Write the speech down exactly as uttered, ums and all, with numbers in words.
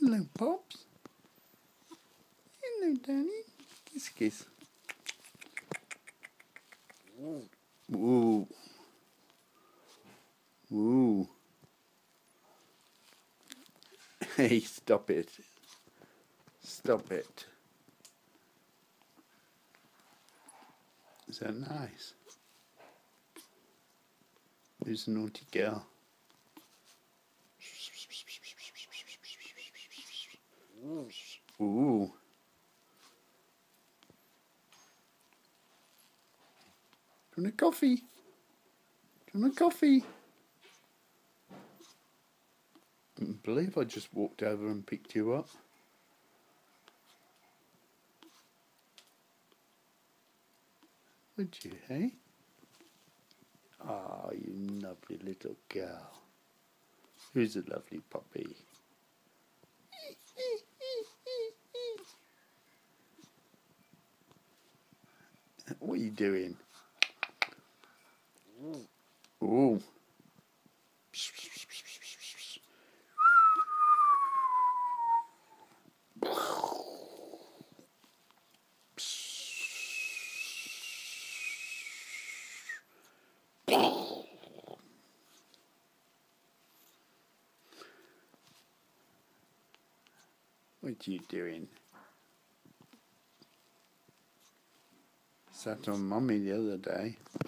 Hello, Pops. Hello, Daddy. Kiss, kiss. Ooh. Ooh. Hey, stop it. Stop it. Is that nice? Who's the naughty girl? Ooh. Do you want a coffee? Do you want a coffee? I can't believe I just walked over and picked you up. Would you, hey? Ah, oh, you lovely little girl. Who's a lovely puppy? What are you doing? Ooh. What are you doing? Sat on Mummy the other day.